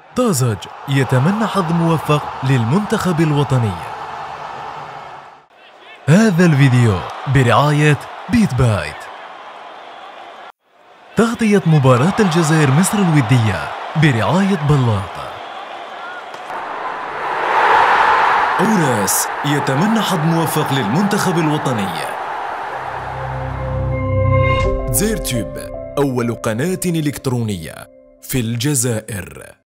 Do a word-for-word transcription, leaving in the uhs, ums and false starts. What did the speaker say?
طازج يتمنى حظ موفق للمنتخب الوطني. هذا الفيديو برعاية بيت بايت. تغطية مباراة الجزائر مصر الودية برعاية بلاط. أوراس يتمنى حظ موفق للمنتخب الوطني. زيرتوب أول قناة إلكترونية في الجزائر.